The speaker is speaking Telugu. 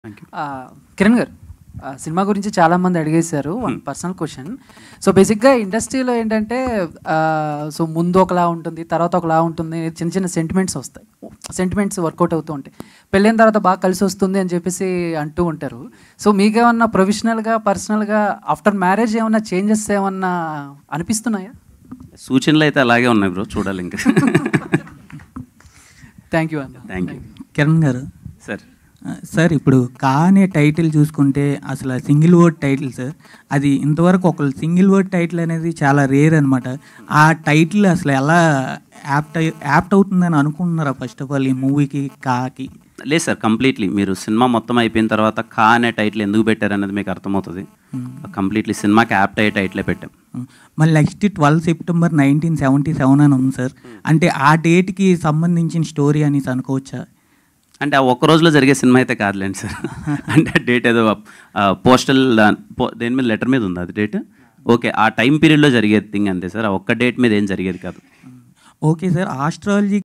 కిరణ్ గారు, సినిమా గురించి చాలామంది అడిగేశారు. One personal question. సో బేసిక్గా ఇండస్ట్రీలో ఏంటంటే సో ముందు ఒకలా ఉంటుంది, తర్వాత ఒకలా ఉంటుంది, చిన్న చిన్న సెంటిమెంట్స్ వస్తాయి, సెంటిమెంట్స్ వర్కౌట్ అవుతూ ఉంటాయి. పెళ్ళైన తర్వాత బాగా కలిసి వస్తుంది అని చెప్పేసి అంటూ ఉంటారు. సో మీకేమన్నా ప్రొఫెషనల్గా పర్సనల్గా ఆఫ్టర్ మ్యారేజ్ ఏమన్నా చేంజెస్ ఏమన్నా అనిపిస్తున్నాయా? సూచనలు అయితే అలాగే ఉన్నాయి బ్రో, చూడాలి ఇంకా. థ్యాంక్ యూ అన్న. Thank you. కిరణ్ గారు సార్ సార్ ఇప్పుడు కా అనే టైటిల్ చూసుకుంటే అసలు సింగిల్ వర్డ్ టైటిల్ సార్. అది ఇంతవరకు ఒక సింగిల్ వర్డ్ టైటిల్ అనేది చాలా రేర్ అనమాట. ఆ టైటిల్ అసలు ఎలా యాప్ట్ అవుతుందని అనుకుంటున్నారా ఫస్ట్ ఆఫ్ ఆల్ ఈ మూవీకి కాకి? లేదు సార్, కంప్లీట్లీ మీరు సినిమా మొత్తం అయిపోయిన తర్వాత కా అనే టైటిల్ ఎందుకు పెట్టారనేది మీకు అర్థమవుతుంది. కంప్లీట్లీ సినిమాకి యాప్ట్ అయ్యే టైటిలే పెట్టాం. మళ్ళీ నెక్స్ట్ 12 సెప్టెంబర్ 1977 అని ఉంది సార్. అంటే ఆ డేట్కి సంబంధించిన స్టోరీ అనేసి అనుకోవచ్చా? అంటే ఆ ఒక్క రోజులో జరిగే సినిమా అయితే కాదులేండి సార్. అంటే డేట్ ఏదో పోస్టల్ దేని మీద లెటర్ మీద ఉంది అది డేట్. ఓకే, ఆ టైం పీరియడ్లో జరిగేది థింగ్ అంతే సార్. ఆ ఒక్క డేట్ మీద ఏం జరిగేది కాదు. Okay sir, astrology